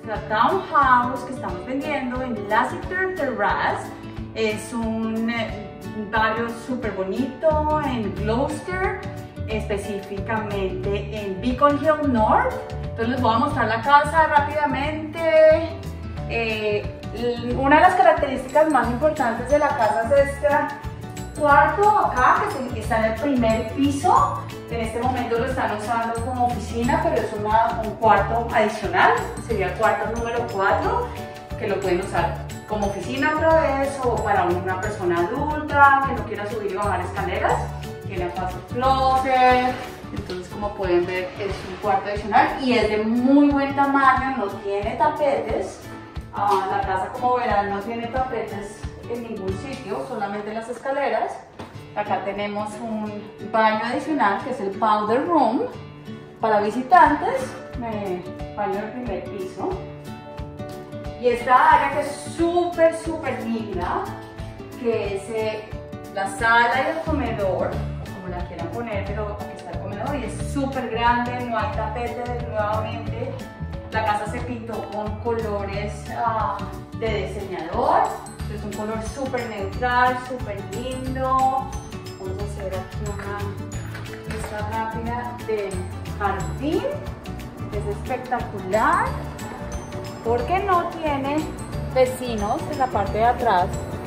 nuestra townhouse que estamos vendiendo en Lassiter Terrace. Es un barrio súper bonito en Gloucester, específicamente en Beacon Hill North. Entonces les voy a mostrar la casa rápidamente. Una de las características más importantes de la casa es este cuarto acá, que está en el primer piso. En este momento lo están usando como oficina, pero es un cuarto adicional, sería el cuarto número 4, que lo pueden usar como oficina otra vez o para una persona adulta que no quiera subir y bajar escaleras. Tiene acá su closet, entonces como pueden ver es un cuarto adicional y es de muy buen tamaño, no tiene tapetes. La casa, como verán, no tiene tapetes en ningún sitio, solamente en las escaleras. Acá tenemos un baño adicional que es el powder room para visitantes, baño del primer piso. Y esta área que es súper linda, que es la sala y el comedor, como la quieran poner, pero aquí está el comedor y es súper grande, no hay tapete nuevamente. La casa se pintó con colores de diseñador, es un color súper neutral, súper lindo. Vamos a hacer aquí una vista rápida del jardín, es espectacular porque no tiene vecinos en la parte de atrás,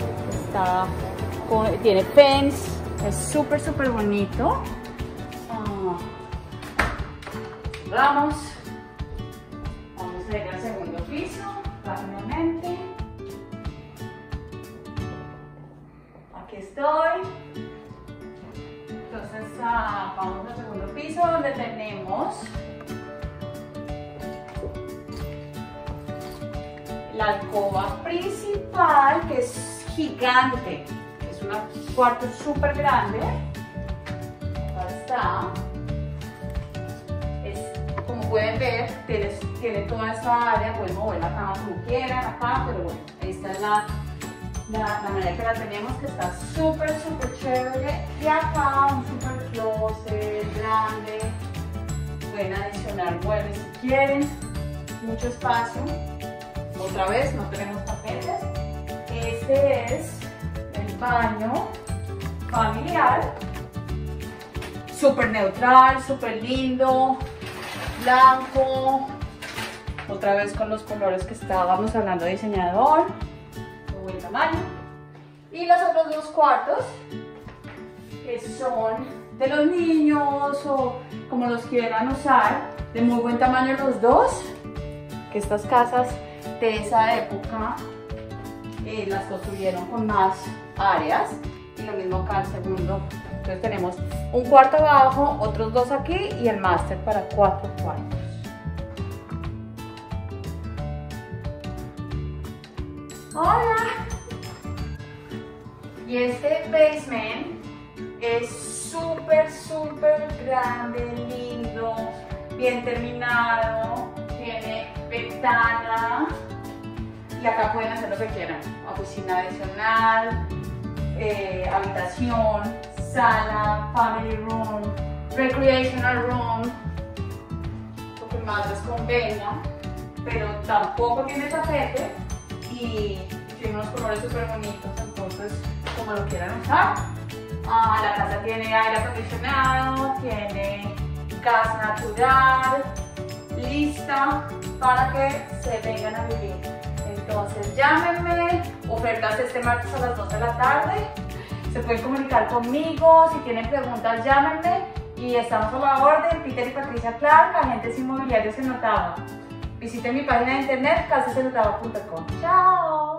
tiene fence, es súper bonito. Vamos a ir al segundo piso rápidamente. Aquí estoy. Entonces vamos al segundo piso donde tenemos la alcoba principal, que es gigante, es un cuarto súper grande. Acá está. Como pueden ver, tiene toda esta área, pueden mover la cama como quieran acá, pero bueno, esta es la manera que la tenemos, que está súper chévere. Y acá un super closet grande, pueden adicionar muebles si quieren, mucho espacio. Otra vez, no tenemos tapetes. Este es el baño familiar, súper neutral, súper lindo, blanco, otra vez con los colores que estábamos hablando de diseñador, de buen tamaño. Y los otros dos cuartos, que son de los niños o como los quieran usar, de muy buen tamaño los dos, que estas casas de esa época las construyeron con más áreas, y lo mismo acá el segundo. Entonces tenemos un cuarto abajo, otros dos aquí y el máster para 4 cuartos. Hola. Y este basement es súper grande, lindo, bien terminado, tiene ventana y acá pueden hacer lo que quieran, oficina adicional, habitación, sala, family room, recreational room, lo que más les convenga, pero tampoco tiene tapete y tiene unos colores súper bonitos, entonces como lo quieran usar. La casa tiene aire acondicionado, tiene gas natural, lista para que se vengan a vivir. Entonces llámenme, ofertas este martes a las 2 de la tarde. Se pueden comunicar conmigo, si tienen preguntas llámenme y estamos a la orden. Peter y Patricia Clark, agentes inmobiliarios en Ottawa. Visiten mi página de internet casasenotava.com. ¡Chao!